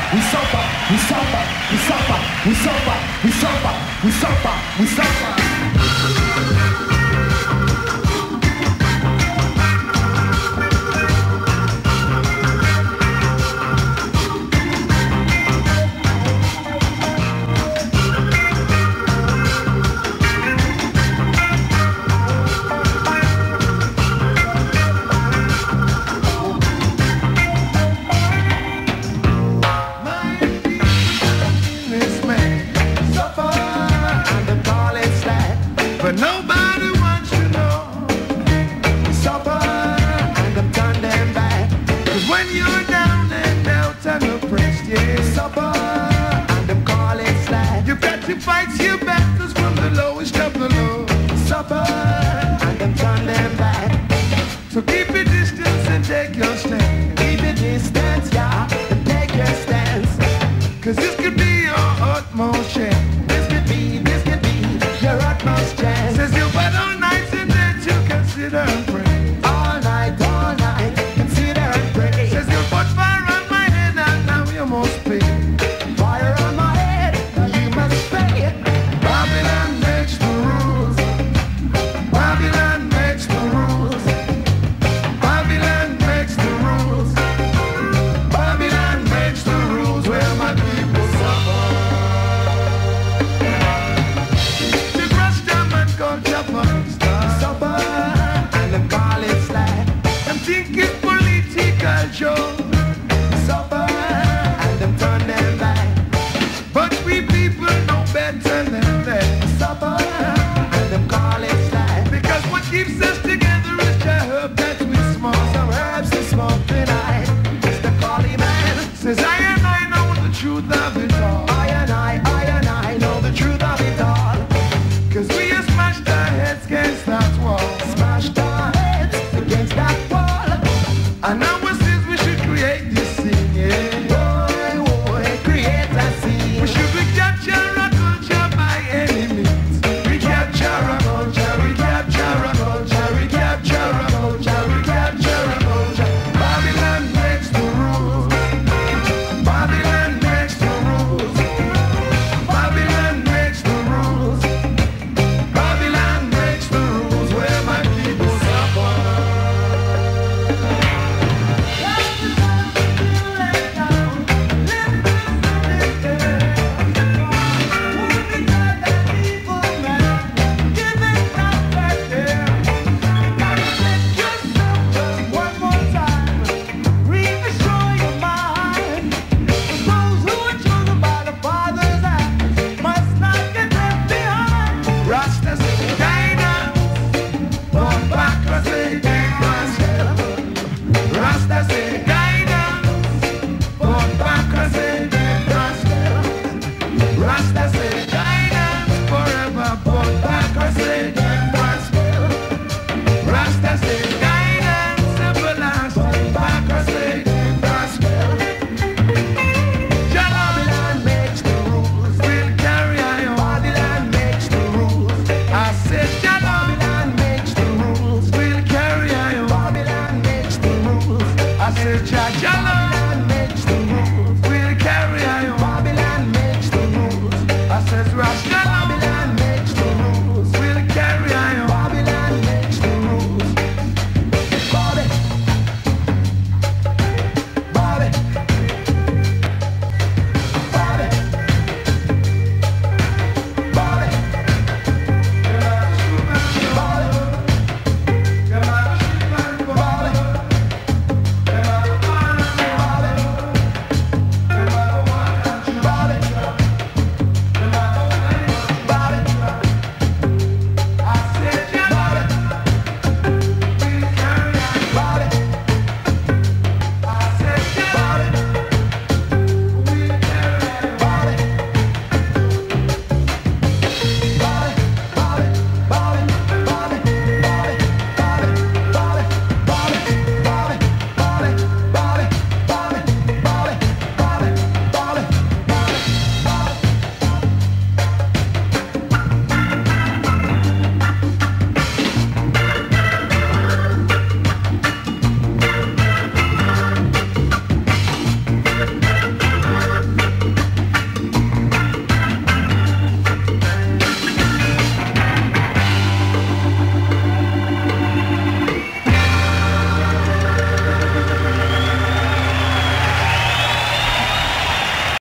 we suffer, we suffer, we suffer, we suffer, we suffer, we suffer, we suffer. But nobody wants to know. We suffer and them turn them back. Cause when you're down and out and oppressed, yeah, we suffer and them call it slack. You've got to fight your battles from the lowest of the low. We suffer and them turn them back. So keep your distance and take your stand. Keep your distance, yeah, and take your stance. Cause this could be your utmost chance. This could be your utmost chance. Says you but all night and then you consider and pray. All night, consider and pray. Says you put fire on my head and now you must pay. Fire on my head, now you must pay. Babylon makes the rules. Babylon makes the rules. Babylon makes the rules. Babylon makes the rules where my people suffer. Suffer and them call it slack. Them think it's political show. Suffer and them turn them back. But we people know better than that. Suffer and them call it slack. Because what keeps us together is the herb that we smoke. Some herbs we smoke tonight. It's the collie man. Says I